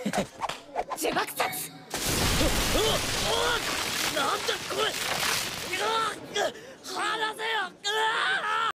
呪縛殺。なんだこれ。